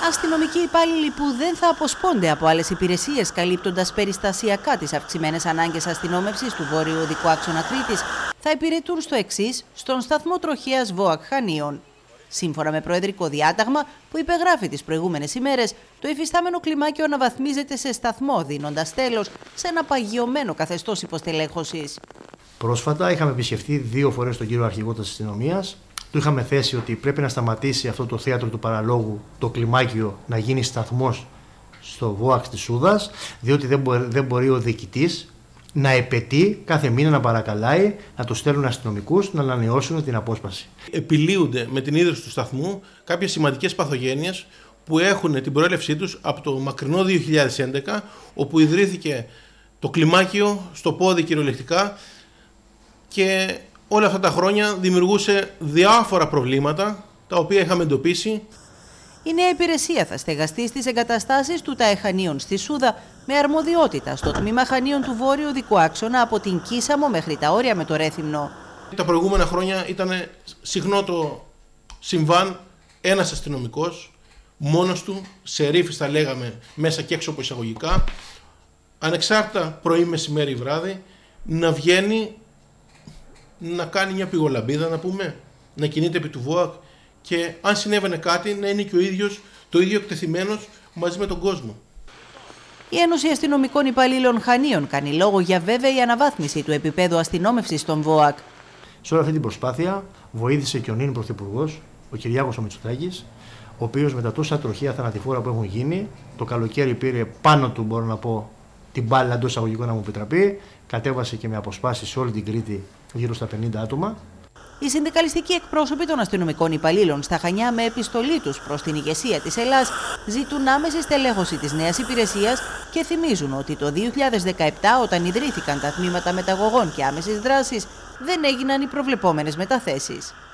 Αστυνομικοί υπάλληλοι που δεν θα αποσπώνται από άλλες υπηρεσίες, καλύπτοντας περιστασιακά τις αυξημένες ανάγκες αστυνόμευσης του Βόρειου Οδικού Άξονα Κρήτης, θα υπηρετούν στο εξής στον σταθμό τροχέας ΒΟΑΚ Χανίων. Σύμφωνα με προεδρικό διάταγμα που υπεγράφει τις προηγούμενες ημέρες, το υφιστάμενο κλιμάκιο αναβαθμίζεται σε σταθμό, δίνοντας τέλος σε ένα παγιωμένο καθεστώς υποστελέχωσης. Πρόσφατα είχαμε επισκεφτεί 2 φορές τον κύριο Αρχηγό της Αστυνομίας. Του είχαμε θέσει ότι πρέπει να σταματήσει αυτό το θέατρο του παραλόγου, το κλιμάκιο, να γίνει σταθμός στο ΒΟΑΚ της Σούδας, διότι δεν μπορεί ο διοικητής να επαιτεί κάθε μήνα, να παρακαλάει, να του στέλνουν αστυνομικούς να ανανεώσουν την απόσπαση. Επιλύονται με την ίδρυση του σταθμού κάποιες σημαντικές παθογένειες που έχουν την προέλευσή τους από το μακρινό 2011, όπου ιδρύθηκε το κλιμάκιο στο πόδι κυριολεκτικά και όλα αυτά τα χρόνια δημιουργούσε διάφορα προβλήματα τα οποία είχαμε εντοπίσει. Η νέα υπηρεσία θα στεγαστεί στις εγκαταστάσεις του ΤΑΕ Χανίων στη Σούδα με αρμοδιότητα στο τμήμα Χανίων του Βόρειου Οδικού Άξονα από την Κίσαμο μέχρι τα όρια με το Ρέθυμνο. Τα προηγούμενα χρόνια ήταν συχνό το συμβάν ένας αστυνομικός μόνος του, σε ρήφης θα λέγαμε μέσα και έξω από εισαγωγικά, ανεξάρτητα πρωί, μεσημέρι, βράδυ, να βγαίνει να κάνει μια πηγολαμπίδα, να πούμε, να κινείται επί του ΒΟΑΚ και αν συνέβαινε κάτι να είναι και ο ίδιος το ίδιο εκτεθειμένος μαζί με τον κόσμο. Η Ένωση Αστυνομικών Υπαλλήλων Χανίων κάνει λόγο για βέβαιη αναβάθμιση του επίπεδου αστυνόμευσης των ΒΟΑΚ. Σε όλη αυτή την προσπάθεια βοήθησε και ο νυν Πρωθυπουργός, ο Κυριάκος ο Μητσοτάκης, ο οποίος με τα τόσα τροχαία θανατηφόρα που έχουν γίνει, το καλοκαίρι πήρε πάνω του, μπορώ να πω, την μπάλα εντός εισαγωγικών, να μου επιτραπεί, κατέβασε και με αποσπάσεις σε όλη την Κρήτη γύρω στα 50 άτομα. Οι συνδικαλιστικοί εκπρόσωποι των αστυνομικών υπαλλήλων στα Χανιά, με επιστολή τους προς την ηγεσία της Ελλάς, ζητούν άμεση στελέχωση της νέας υπηρεσίας και θυμίζουν ότι το 2017, όταν ιδρύθηκαν τα τμήματα μεταγωγών και άμεσης δράσης, δεν έγιναν οι προβλεπόμενες μεταθέσεις.